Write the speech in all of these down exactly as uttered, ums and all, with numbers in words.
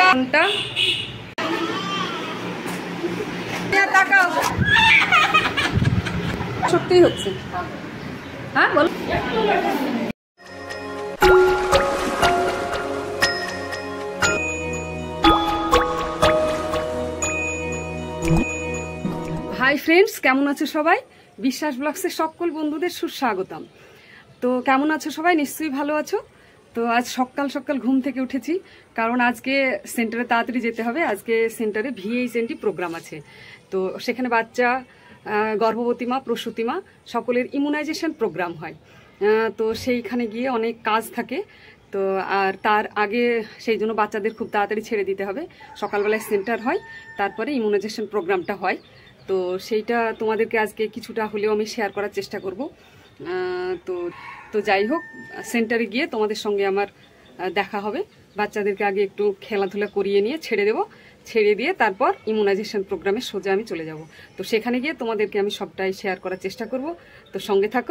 সত্যি হচ্ছে। হ্যাঁ বল। হাই ফ্রেন্ডস, কেমন আছো সবাই? বিশ্বাস ব্লগসের সকল বন্ধুদের সুস্বাগতম। তো কেমন আছো সবাই? নিশ্চয়ই ভালো আছো। তো আজ সকাল সকাল ঘুম থেকে উঠেছি, কারণ আজকে সেন্টারে তাড়াতাড়ি যেতে হবে। আজকে সেন্টারে ভিএইচএনটি প্রোগ্রাম আছে। তো সেখানে বাচ্চা, গর্ভবতী মা, প্রসূতি মা সকলের ইমিউনাইজেশন প্রোগ্রাম হয়। তো সেইখানে গিয়ে অনেক কাজ থাকে। তো আর তার আগে সেই জন্য বাচ্চাদের খুব তাড়াতাড়ি ছেড়ে দিতে হবে। সকালবেলায় সেন্টার হয়, তারপরে ইমিউনাইজেশন প্রোগ্রামটা হয়। তো সেইটা তোমাদেরকে আজকে কিছুটা হলেও আমি শেয়ার করার চেষ্টা করব। তো তো যাই হোক, সেন্টারে গিয়ে তোমাদের সঙ্গে আমার দেখা হবে। বাচ্চাদেরকে আগে একটু খেলাধুলা করিয়ে নিয়ে ছেড়ে দেবো। ছেড়ে দিয়ে তারপর ইমিউনাইজেশন প্রোগ্রামে সোজা আমি চলে যাব। তো সেখানে গিয়ে তোমাদেরকে আমি সবটাই শেয়ার করার চেষ্টা করব। তো সঙ্গে থাকো।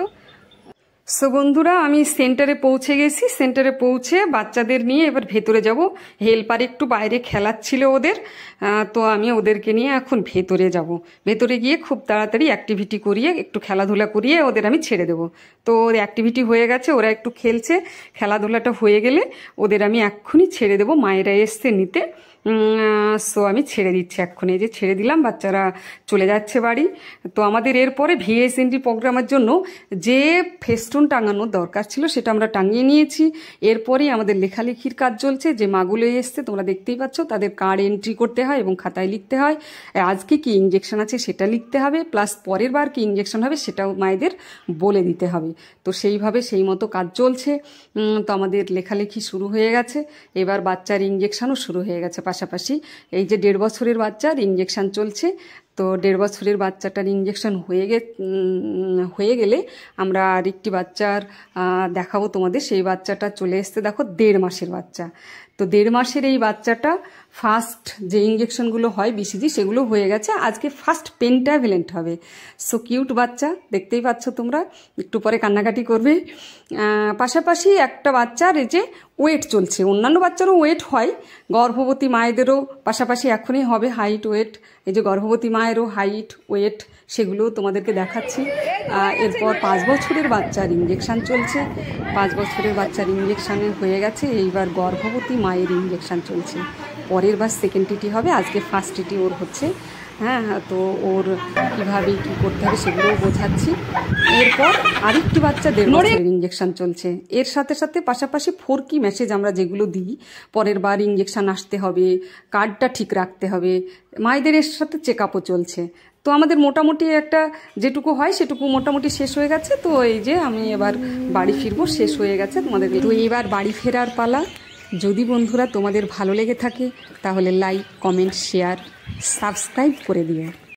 সো বন্ধুরা, আমি সেন্টারে পৌঁছে গেছি। সেন্টারে পৌঁছে বাচ্চাদের নিয়ে এবার ভেতরে যাব। হেল্পার একটু বাইরে খেলাচ্ছিল ওদের, তো আমি ওদেরকে নিয়ে এখন ভেতরে যাব। ভেতরে গিয়ে খুব তাড়াতাড়ি অ্যাক্টিভিটি করিয়ে একটু খেলাধুলা করিয়ে ওদের আমি ছেড়ে দেবো। তো ওর অ্যাক্টিভিটি হয়ে গেছে, ওরা একটু খেলছে। খেলাধুলাটা হয়ে গেলে ওদের আমি এক্ষুনি ছেড়ে দেবো। মায়েরা এসছে নিতে। সো আমি ছেড়ে দিচ্ছি এক্ষুনি। এই যে ছেড়ে দিলাম, বাচ্চারা চলে যাচ্ছে বাড়ি। তো আমাদের এরপরে ভিএসএনটি প্রোগ্রামের জন্য যে ফেস্টুন টাঙানোর দরকার ছিল সেটা আমরা টাঙিয়ে নিয়েছি। এরপরেই আমাদের লেখালেখির কাজ চলছে। যে মাগুলো এসছে তোমরা দেখতেই পাচ্ছ, তাদের কার্ড এন্ট্রি করতে হয় এবং খাতায় লিখতে হয়। আজকে কি ইঞ্জেকশন আছে সেটা লিখতে হবে, প্লাস পরের বার কি ইঞ্জেকশন হবে সেটাও মায়েদের বলে দিতে হবে। তো সেইভাবে সেই মতো কাজ চলছে। তো আমাদের লেখালেখি শুরু হয়ে গেছে। এবার বাচ্চার ইঞ্জেকশনও শুরু হয়ে গেছে। পাশাপাশি এই যে দেড় বছরের বাচ্চার ইঞ্জেকশন চলছে। তো দেড় বছরের বাচ্চাটার ইঞ্জেকশন হয়ে গে হয়ে গেলে আমরা আরেকটি বাচ্চার দেখাবো তোমাদের। সেই বাচ্চাটা চলে এসছে, দেখো দেড় মাসের বাচ্চা। তো দেড় মাসের এই বাচ্চাটা ফার্স্ট যে ইঞ্জেকশনগুলো হয় বিসিজি সেগুলো হয়ে গেছে। আজকে ফার্স্ট পেন্টাভ্যালেন্ট হবে। সো কিউট বাচ্চা, দেখতেই পাচ্ছ তোমরা। একটু পরে কান্নাকাটি করবে। পাশাপাশি একটা বাচ্চার এই যে ওয়েট চলছে। অন্যান্য বাচ্চারও ওয়েট হয়, গর্ভবতী মায়েদেরও পাশাপাশি এখনই হবে হাইট ওয়েট। এই যে গর্ভবতী মায়েরও হাইট ওয়েট, সেগুলোও তোমাদেরকে দেখাচ্ছি। এরপর পাঁচ বছরের বাচ্চার ইঞ্জেকশান চলছে। পাঁচ বছরের বাচ্চার ইঞ্জেকশান হয়ে গেছে। এইবার গর্ভবতী মায়ের ইঞ্জেকশান চলছে। পরের বার সেকেন্ড টিটি হবে, আজকে ফার্স্ট টিটি ওর হচ্ছে। হ্যাঁ হ্যাঁ তো ওর কীভাবে কী করতে হবে সেগুলোও বোঝাচ্ছি। এরপর আরেকটি বাচ্চা দেড় বছরের ইঞ্জেকশান চলছে। এর সাথে সাথে পাশাপাশি ফোর কি মেসেজ আমরা যেগুলো দিই, পরের বার ইঞ্জেকশান আসতে হবে, কার্ডটা ঠিক রাখতে হবে, মায়েদের এর সাথে চেক আপও চলছে। তো আমাদের মোটামুটি একটা যেটুকু হয় সেটুকু মোটামুটি শেষ হয়ে গেছে। তো এই যে আমি এবার বাড়ি ফিরবো, শেষ হয়ে গেছে তোমাদের। তো এবার বাড়ি ফেরার পালা। যদি বন্ধুরা তোমাদের ভালো লেগে থাকে তাহলে লাইক, কমেন্ট, শেয়ার, সাবস্ক্রাইব করে দিও।